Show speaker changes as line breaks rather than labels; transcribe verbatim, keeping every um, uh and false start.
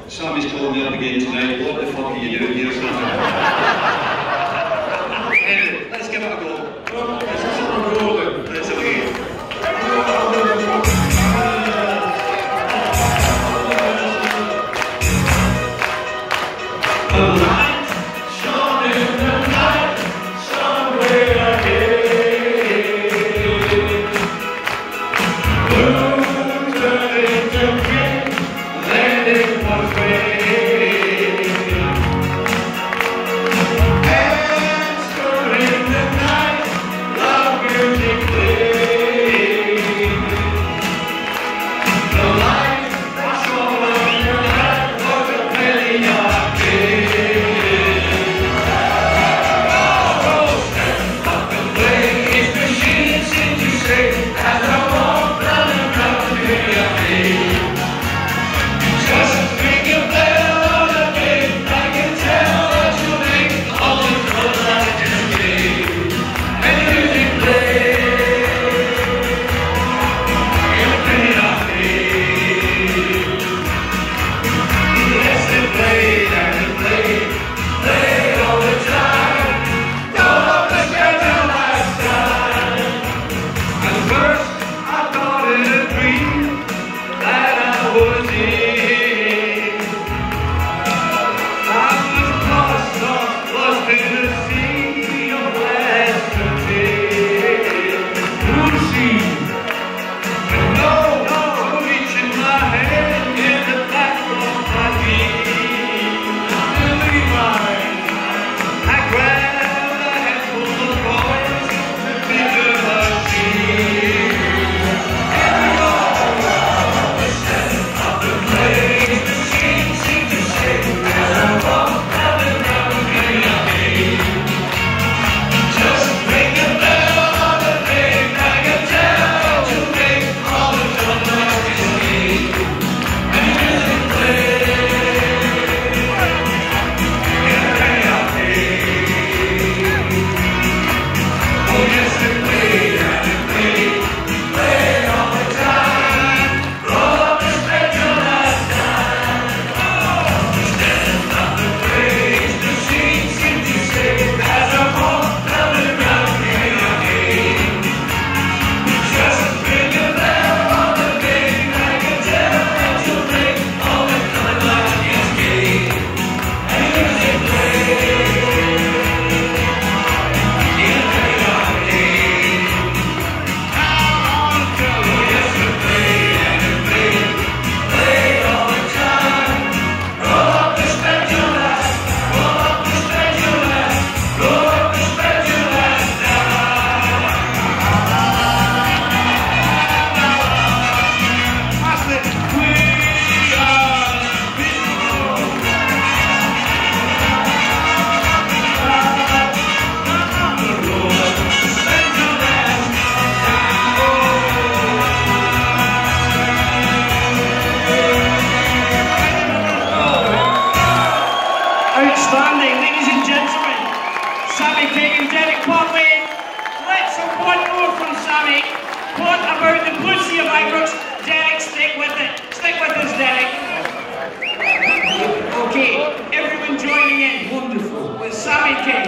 Sammy's called me up again tonight. What the fuck are you doing here, Sammy? Anyway, let's give it a go. Let's give it a go. Let's have a go.
Outstanding, ladies and gentlemen, Sammy King and Derek Parlane. Let's have one more from Sammy. What about the pussy of Irish? Derek, stick with it. Stick with us, Derek. Okay, everyone joining in. Wonderful. With Sammy King.